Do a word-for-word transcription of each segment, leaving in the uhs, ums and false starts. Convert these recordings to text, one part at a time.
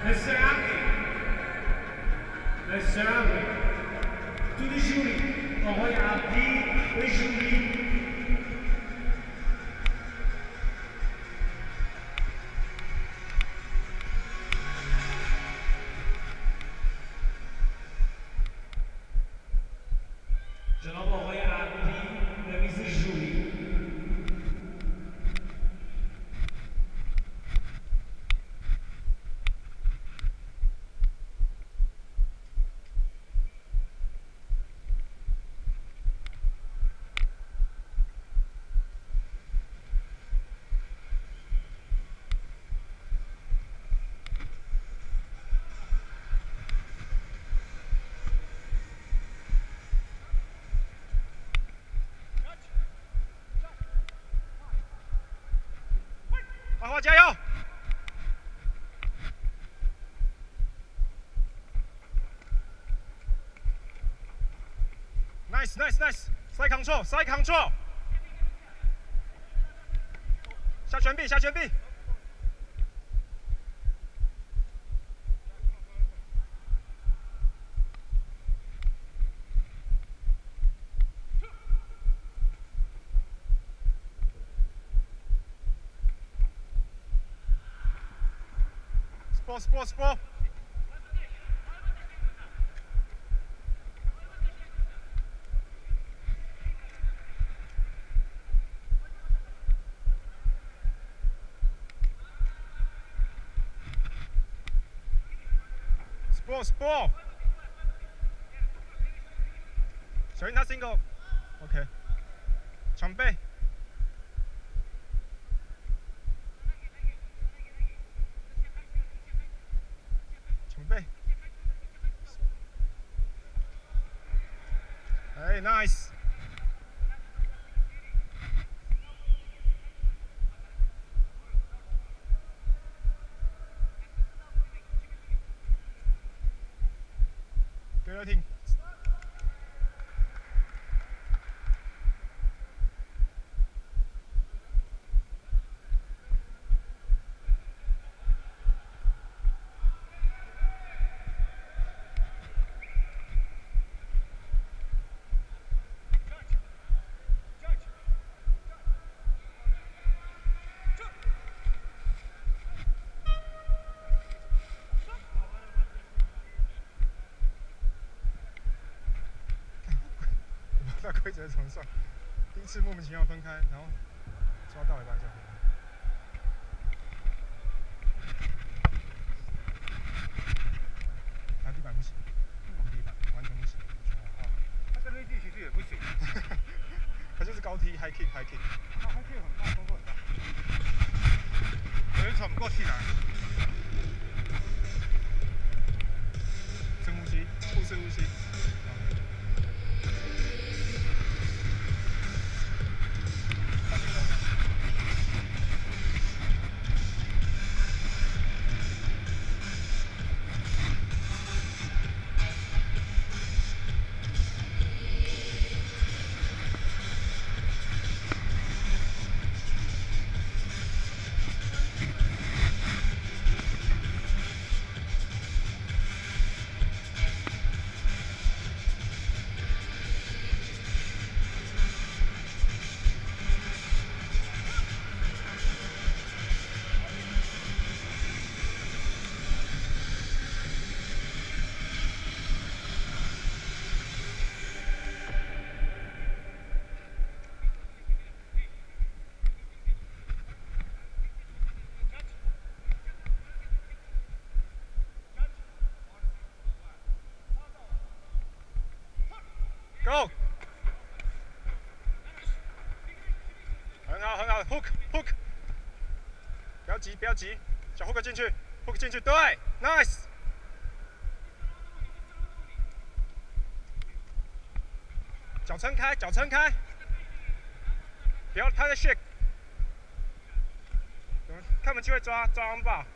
mister Abdi, mister Abdi, to the jury, آقای عبدی به جوری. جناب آقای عبدی به میز جوری. 花花加油 ！Nice, nice, nice. Side control, side control. 下拳臂，下拳臂。Sport, sport, sport. Sport, sport. 小心他 single。OK。长背。长背。哎 ，nice。对了，停。在规则场上，第一次莫名其妙分开，然后抓到一半就回来。他地板不行，红地板完全不行。哦， 他这内地其实也不行， 他就是高踢 high kick high kick。 他 high kick 很大，动作很大，有人喘不过气来。 深呼吸，腹式呼吸。Go！ 很好很好 ，hook hook， 不要急不要急，小 hook 进去 ，hook 进去，对 ，nice。脚撑开，脚撑开，不要他在 shake， 看有没有机会抓抓 on bar。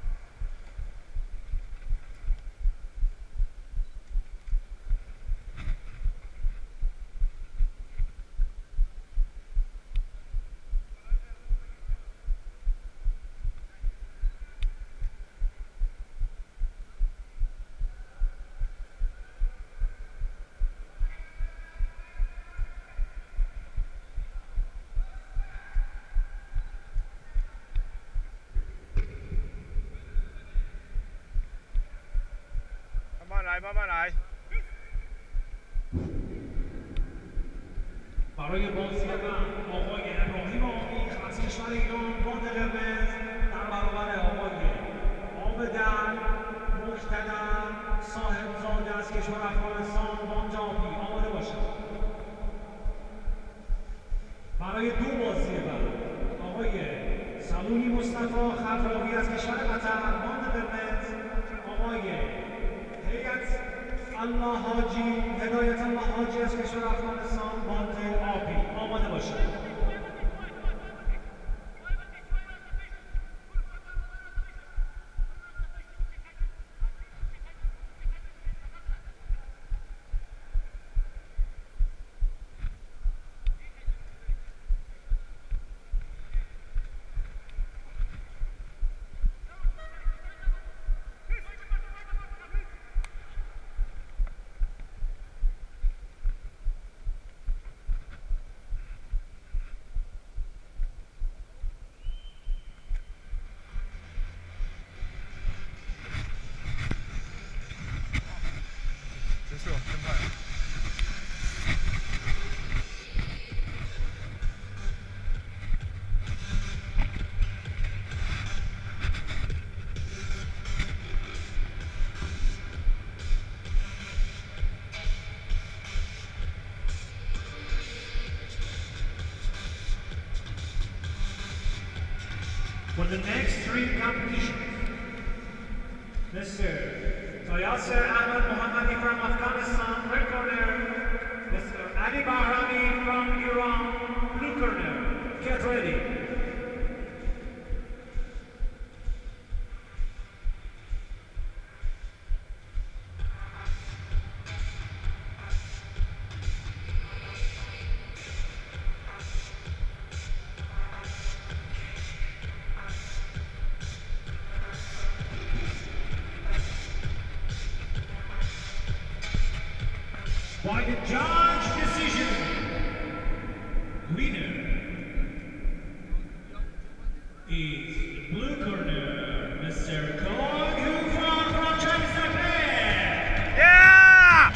慢慢来。 برای بازی من آقای ابراهیم آمین از کشور ایران باند قرمز در برابر آقای عابدن مقتدر صاحبزاده از کشور افغانستان باند آبی آماده باشد. برای دو بازی بعد آقای سلومی مصطفی خفراوی از کشور قطر باند قرمز، آقای هیئت الله حاجی هدایت الله حاجی از کشور افغانستان باند آبی آماده باشد. For the next three competitions, Mister Tayasser Ahmed Mohammadi from Afghanistan, red corner, Mister Ali Bahrami from Iran, blue corner. Get ready. By the judge decision, winner is the blue corner, Mister Kong Hufan from Chinese Taipei. Yeah!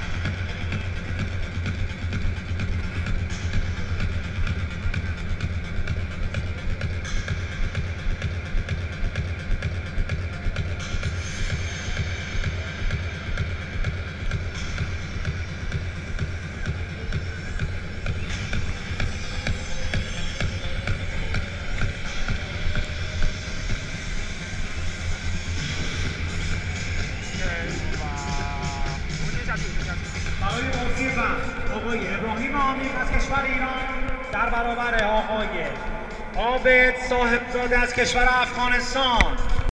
برای بازی بعد آقای ابراهیم آمین از کشور ایران در برابر آقای عابد صاحبزاده از کشور افغانستان